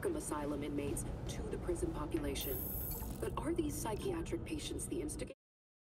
Arkham Asylum inmates to the prison population. But are these psychiatric patients the instigators?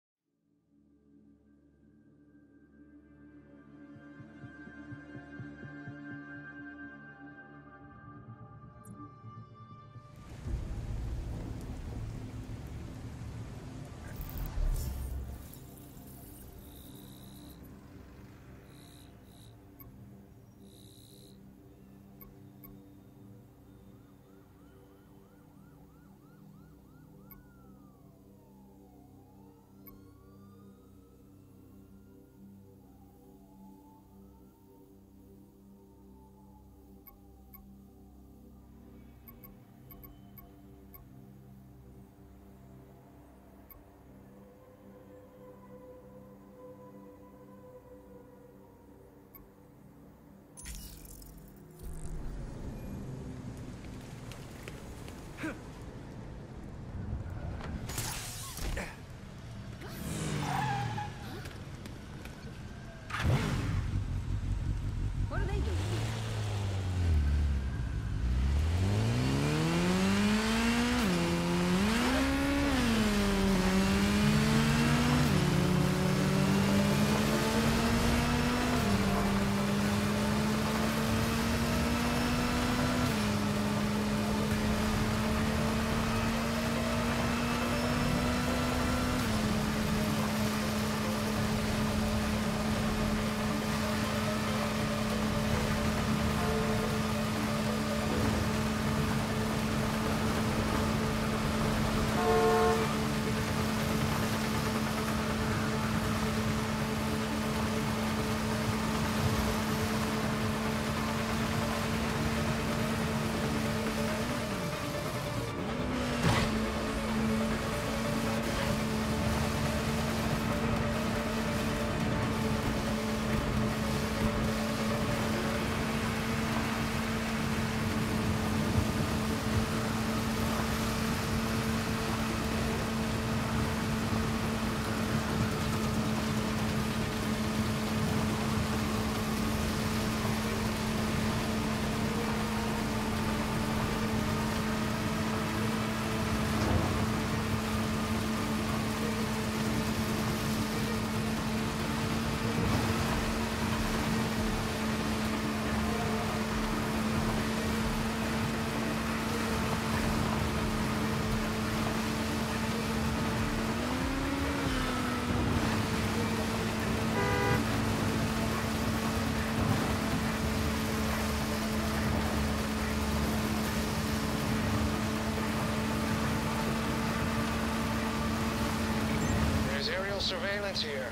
Surveillance here.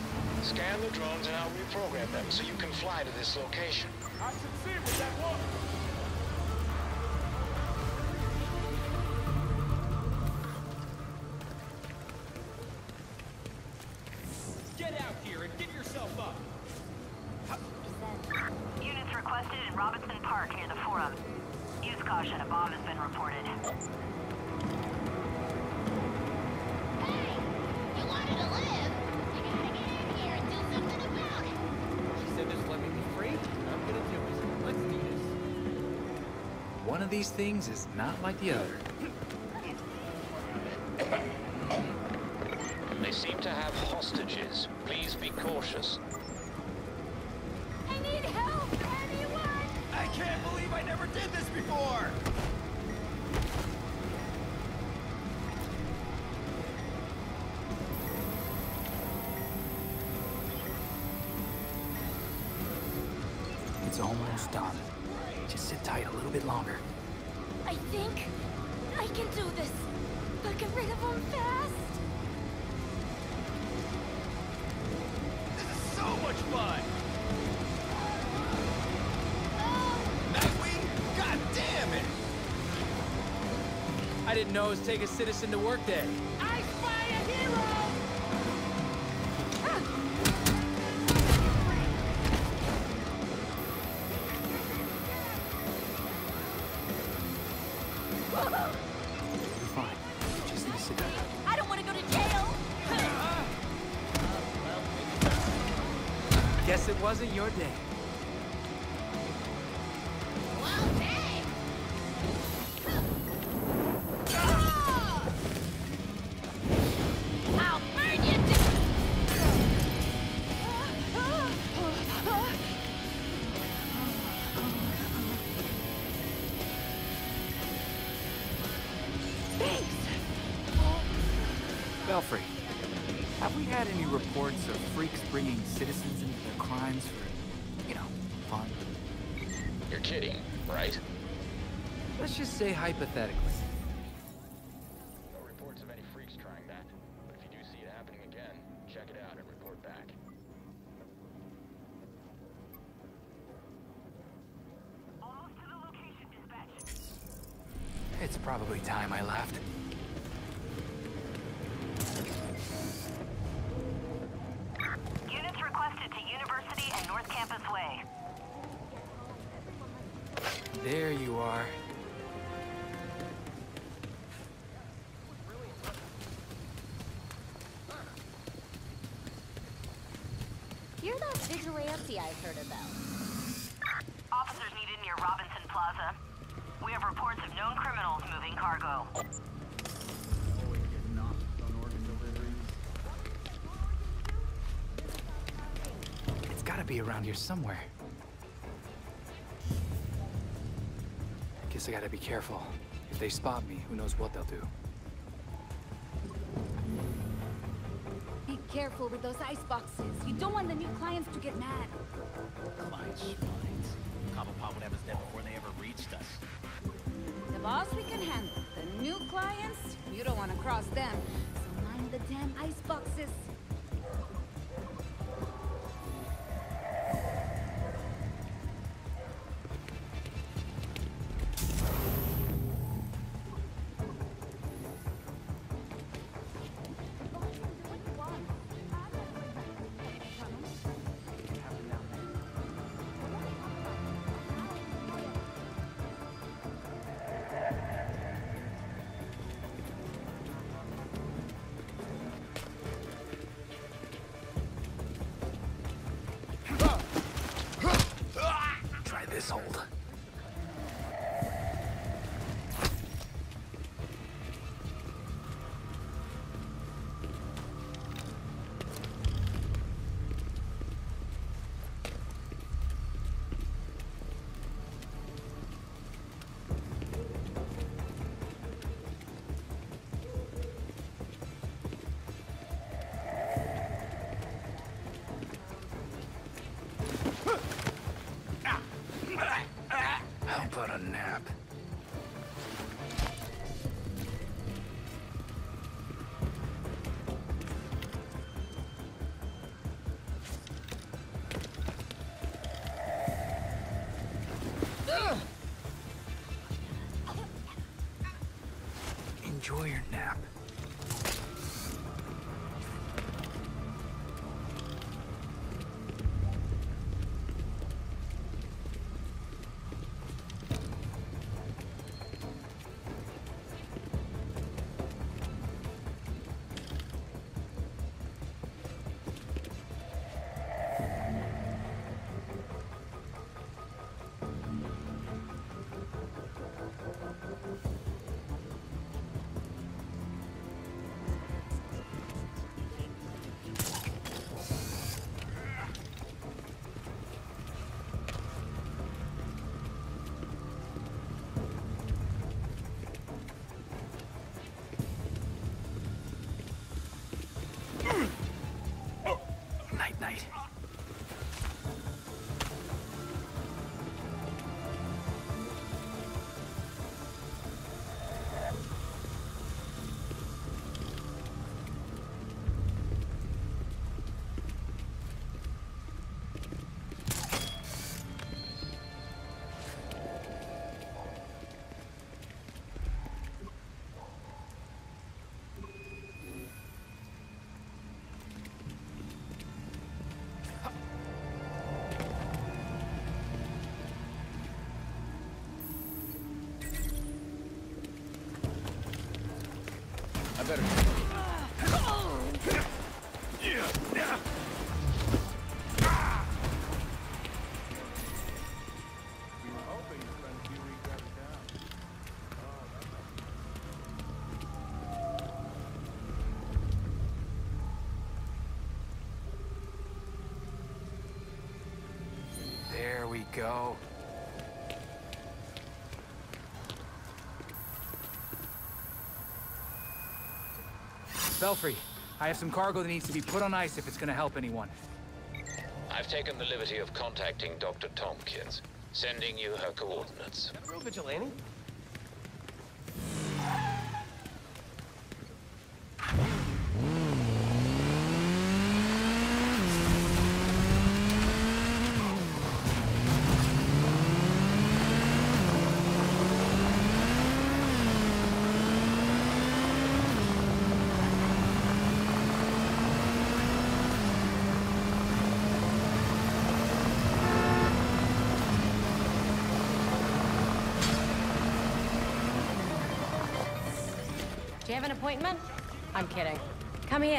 Scan the drones and I'll reprogram them so you can fly to this location. I succeed with that one. Get out here and give yourself up. Units requested in Robinson Park near the Forum. Use caution, a bomb has been reported. One of these things is not like the other. They seem to have hostages. Please be cautious. I need help! Anyone! I can't believe I never did this before! It's almost done. Just sit tight a little bit longer. I think I can do this. But get rid of them fast. This is so much fun! Oh. Nightwing? God damn it! I didn't know it was take a citizen to work day. I spy a hero! You're fine. Just need to sit down. I don't want to go to jail! Guess it wasn't your day. Well, dang! Belfry, have we had any reports of freaks bringing citizens into their crimes for, fun? You're kidding, right? Let's just say hypothetically. No reports of any freaks trying that. But if you do see it happening again, check it out and report back. Almost to the location, dispatch. It's probably time I left. Units requested to University and North Campus Way. There you are. You're that vigilante I've heard about. Officers needed near Robinson Plaza. We have reports of known criminals moving cargo. It's gotta be around here somewhere. Guess I gotta be careful. If they spot me, who knows what they'll do. Be careful with those ice boxes. You don't want the new clients to get mad. Clients, schmines. Cobblepot would have us dead before they ever reached us. The boss we can handle. The new clients, you don't want to cross them. So mind the damn ice boxes. Try this hold. How about a nap? Enjoy your nap. Night-night. I better... There we go. Belfry, I have some cargo that needs to be put on ice if it's gonna help anyone. I've taken the liberty of contacting Dr. Tompkins, sending you her coordinates. Real vigilante? Do you have an appointment? I'm kidding. Come here.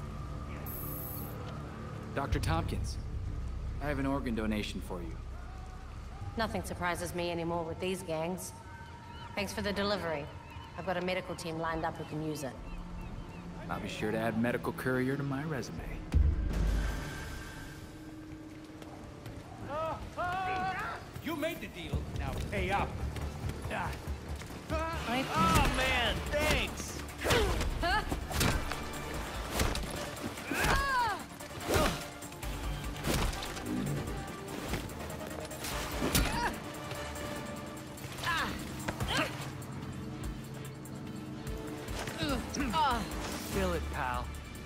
Dr. Tompkins, I have an organ donation for you. Nothing surprises me anymore with these gangs. Thanks for the delivery. I've got a medical team lined up who can use it. I'll be sure to add medical courier to my resume. You made the deal, now pay up. Oh man, thanks! Fill it, pal.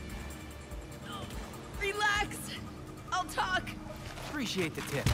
Relax! I'll talk! Appreciate the tip.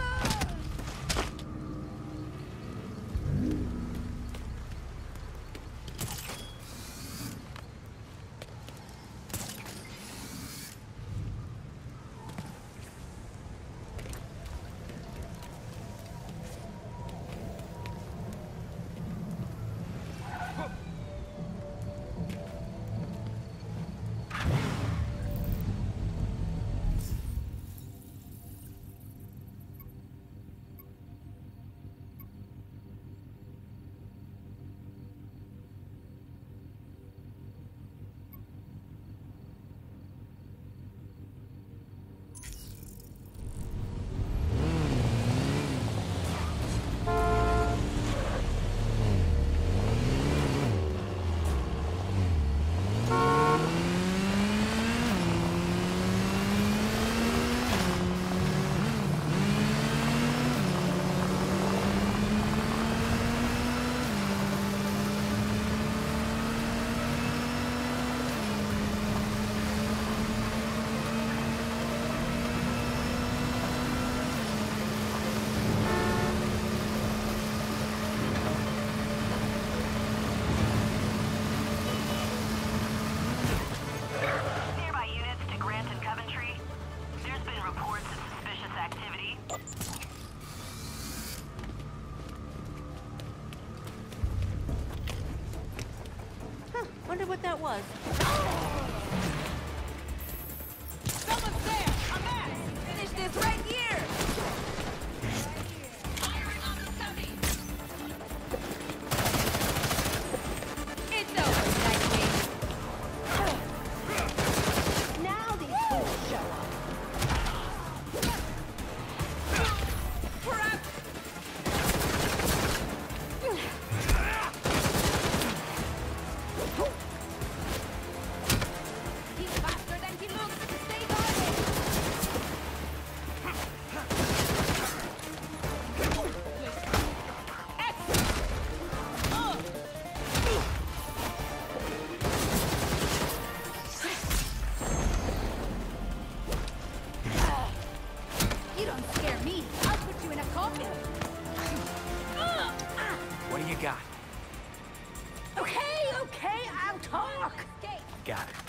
Wonder what that was. Someone's there! A mess! Finish this right here! Firing on the semi! It's over, Nightwing! Now these fools show up. Crap! He's faster than he looks! Stay guarded! You don't scare me! I'll put you in a coffin! What do you got? Okay, I'll talk. Got it.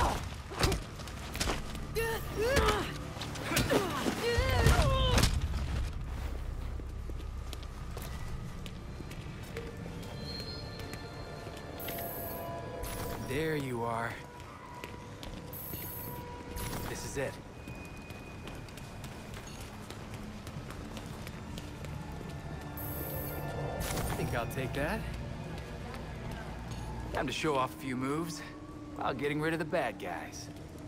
There you are. This is it. I think I'll take that. Time to show off a few moves while getting rid of the bad guys.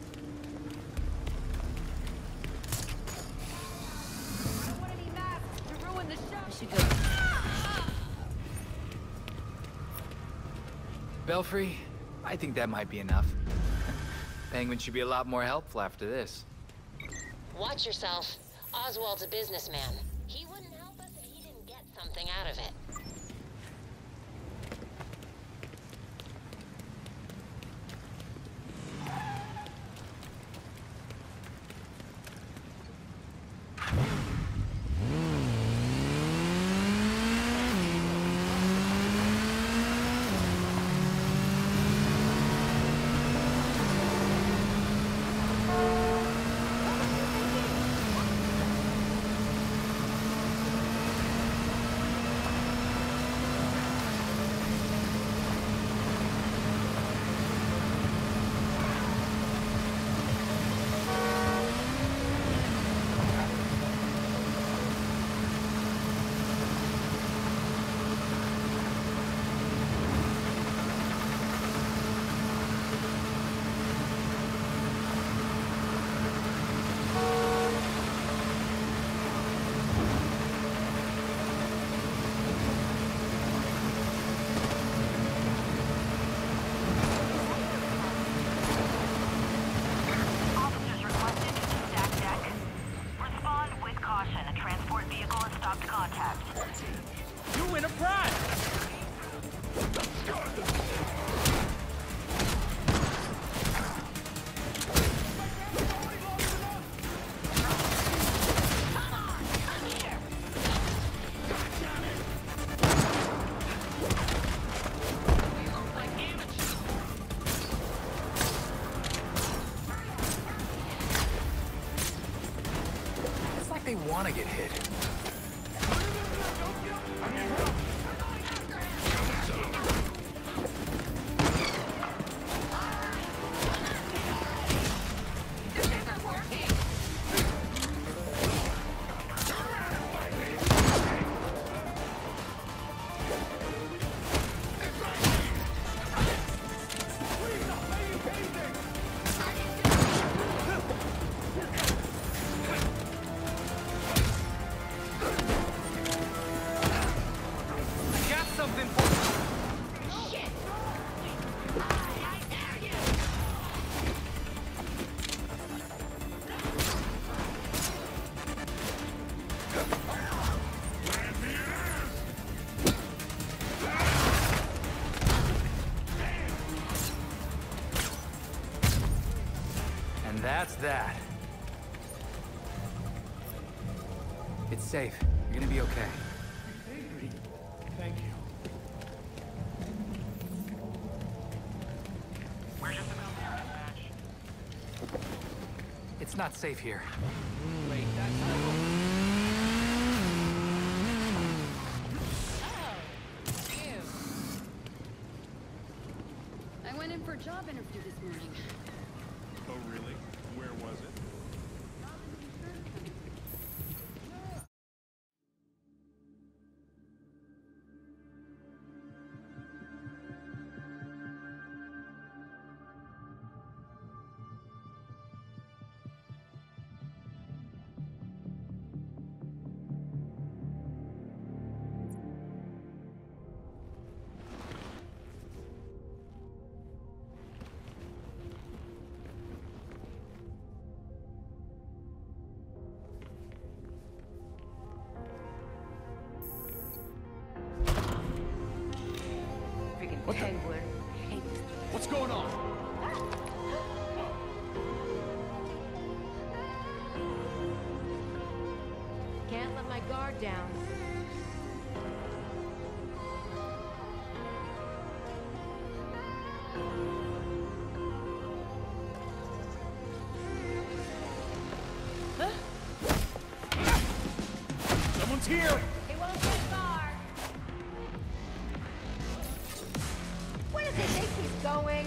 I don't want any masks to ruin the show! We should go. Belfry, I think that might be enough. Penguin should be a lot more helpful after this. Watch yourself. Oswald's a businessman. He wouldn't help us if he didn't get something out of it. They want to get hit. That's that. It's safe. You're gonna be okay. Thank you. We're just about there, dispatch. It's not safe here. Wait, that's I went in for a job interview this morning. Oh, really? Where was it? What the? What's going on? Can't let my guard down. Someone's here! It won't get far. Where does he think he's going?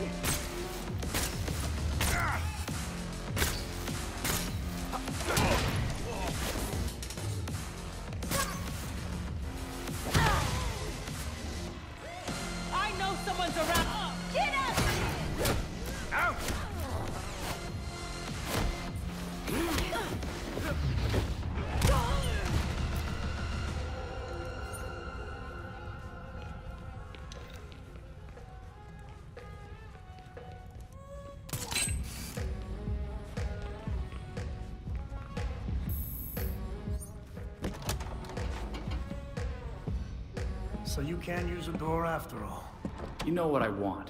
I know someone's around. Get up! Out! So you can't use the door after all. You know what I want.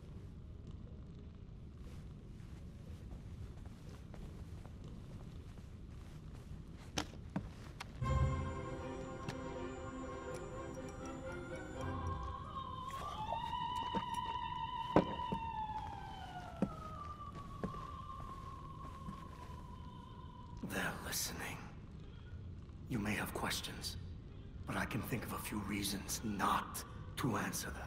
They're listening. You may have questions, but I can think of a few reasons not to answer them.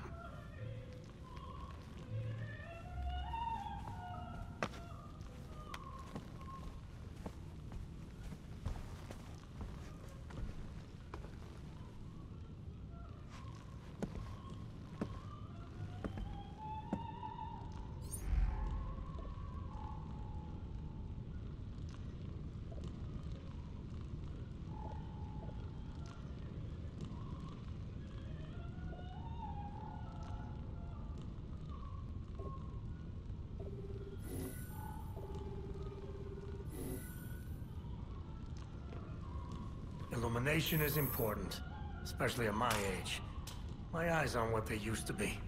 Illumination is important, especially at my age. My eyes aren't what they used to be.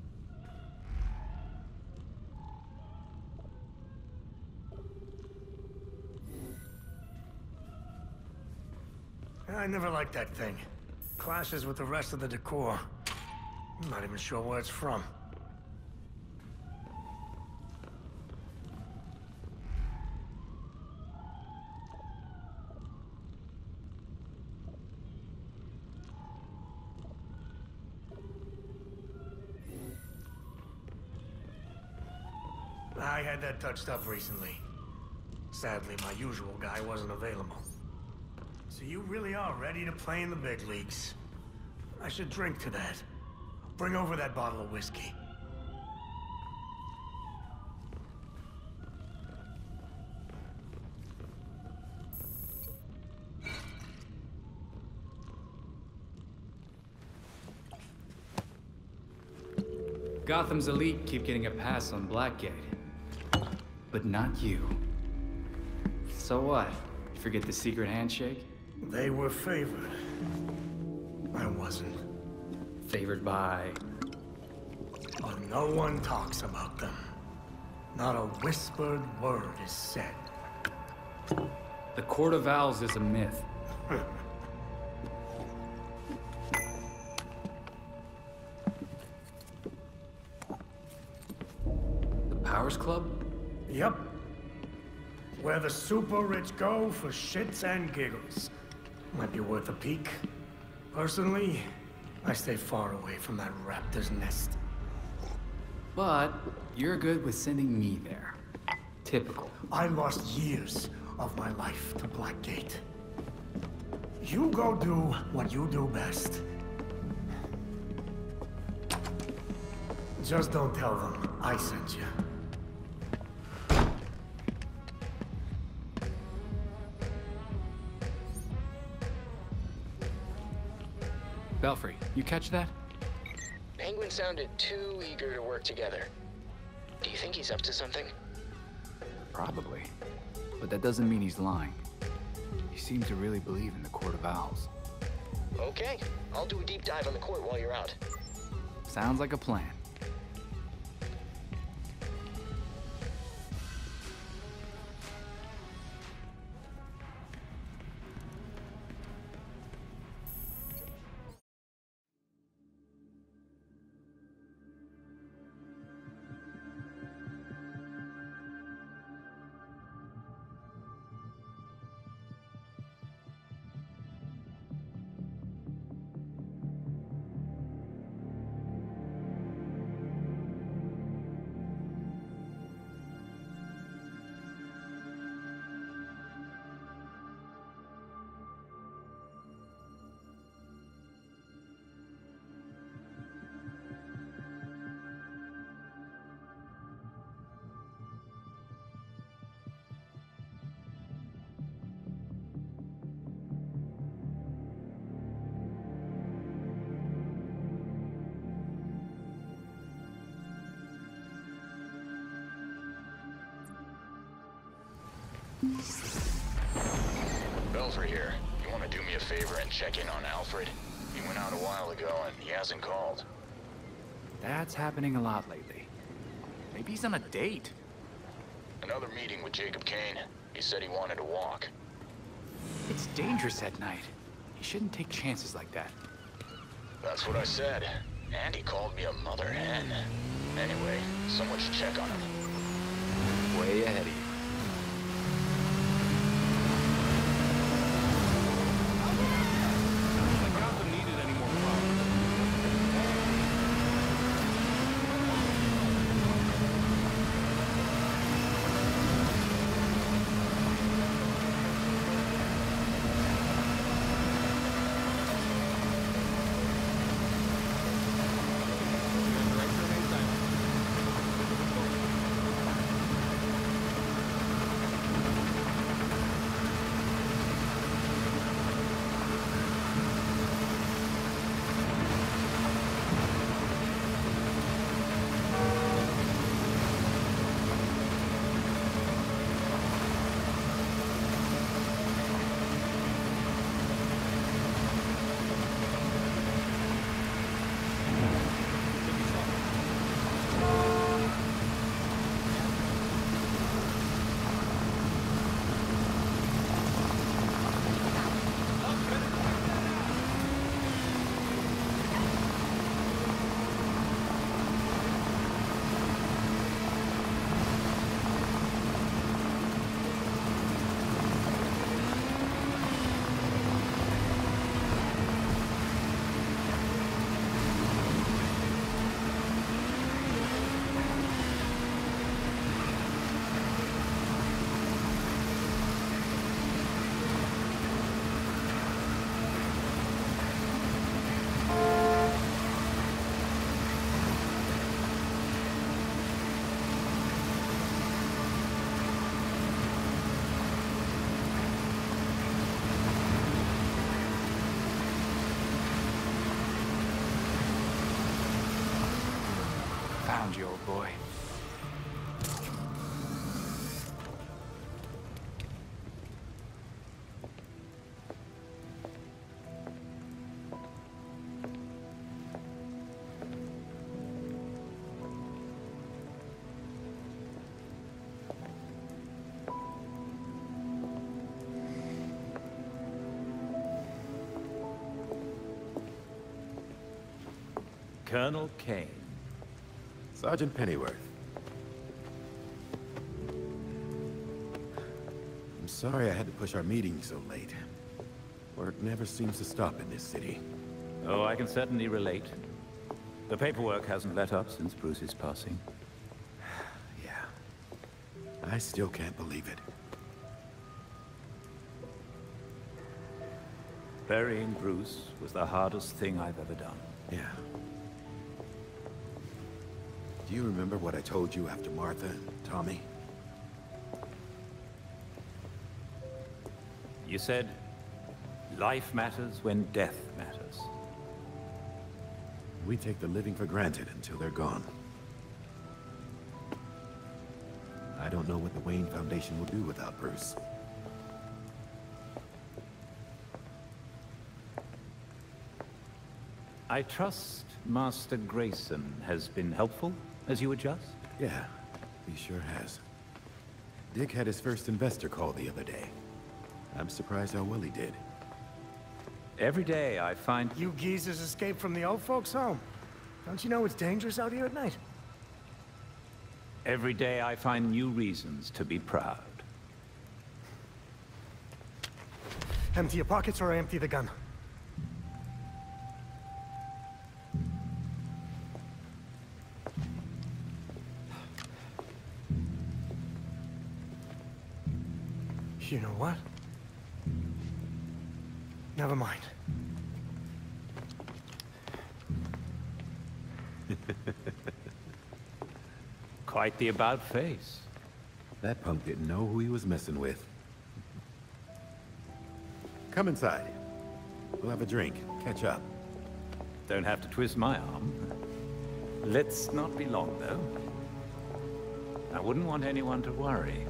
I never liked that thing. Clashes with the rest of the decor. I'm not even sure where it's from. I had that touched up recently. Sadly, my usual guy wasn't available. So you really are ready to play in the big leagues. I should drink to that. Bring over that bottle of whiskey. Gotham's elite keep getting a pass on Blackgate. But not you. So what? You forget the secret handshake? They were favored. I wasn't. Favored by... But no one talks about them. Not a whispered word is said. The Court of Owls is a myth. The Powers Club? Yep. Where the super rich go for shits and giggles. Might be worth a peek. Personally, I stay far away from that raptor's nest. But you're good with sending me there. Typical. I lost years of my life to Blackgate. You go do what you do best. Just don't tell them I sent you. Belfry, you catch that? Penguin sounded too eager to work together. Do you think he's up to something? Probably. But that doesn't mean he's lying. He seems to really believe in the Court of Owls. Okay, I'll do a deep dive on the court while you're out. Sounds like a plan. Belfry here. You want to do me a favor and check in on Alfred? He went out a while ago and he hasn't called. That's happening a lot lately. Maybe he's on a date. Another meeting with Jacob Kane. He said he wanted to walk. It's dangerous at night. You shouldn't take chances like that. That's what I said. And he called me a mother hen. Anyway, someone should check on him. Way ahead of you. Gotham needed any more problems. Found you, old boy. Colonel Kane. Sergeant Pennyworth. I'm sorry I had to push our meeting so late. Work never seems to stop in this city. Oh, I can certainly relate. The paperwork hasn't let up since Bruce's passing. Yeah. I still can't believe it. Burying Bruce was the hardest thing I've ever done. Yeah. Do you remember what I told you after Martha and Tommy? You said, life matters when death matters. We take the living for granted until they're gone. I don't know what the Wayne Foundation will do without Bruce. I trust Master Grayson has been helpful as you adjust? Yeah, he sure has. Dick had his first investor call the other day. I'm surprised how well he did. Every day I find... You geezers escaped from the old folks' home. Don't you know it's dangerous out here at night? Every day I find new reasons to be proud. Empty your pockets or I empty the gun. You know what? Never mind. Quite the about-face. That punk didn't know who he was messing with. Come inside. We'll have a drink, catch up. Don't have to twist my arm. Let's not be long, though. I wouldn't want anyone to worry.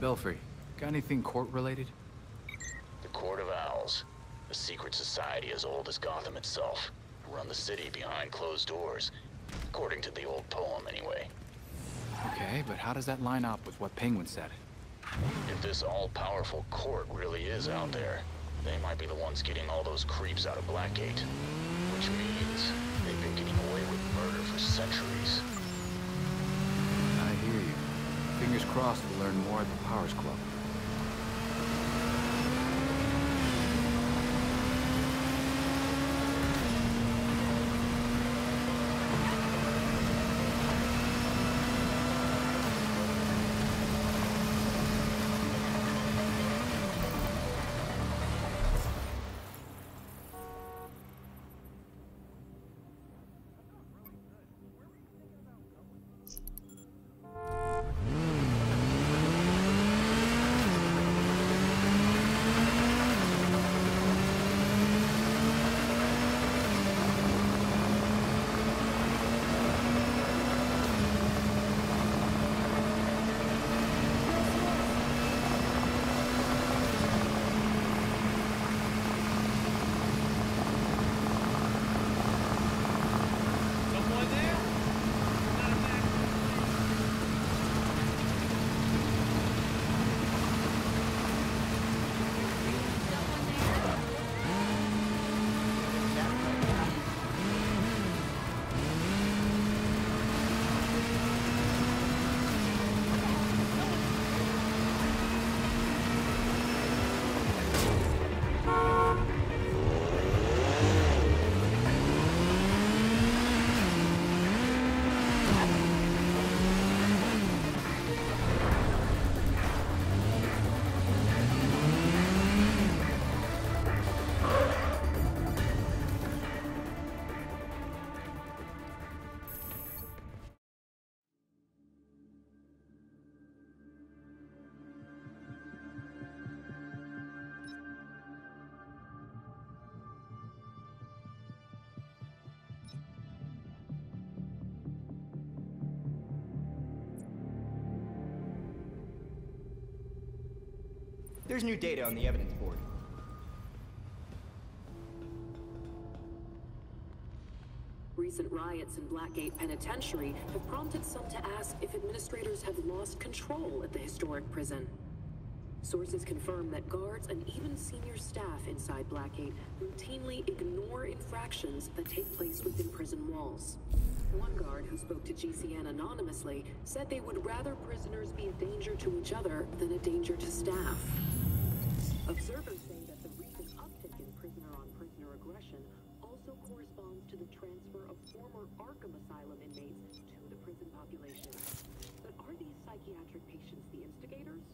Belfry, got anything court-related? The Court of Owls. A secret society as old as Gotham itself. Run the city behind closed doors. According to the old poem, anyway. Okay, but how does that line up with what Penguin said? If this all-powerful court really is out there, they might be the ones getting all those creeps out of Blackgate. Which means they've been getting away with murder for centuries. I hear you. Fingers crossed we'll learn more at the Powers Club. There's new data on the evidence board. Recent riots in Blackgate Penitentiary have prompted some to ask if administrators have lost control at the historic prison. Sources confirm that guards and even senior staff inside Blackgate routinely ignore infractions that take place within prison walls. One guard who spoke to GCN anonymously said they would rather prisoners be a danger to each other than a danger to staff. Observers say that the recent uptick in prisoner-on-prisoner aggression also corresponds to the transfer of former Arkham Asylum inmates to the prison population. But are these psychiatric patients the instigators,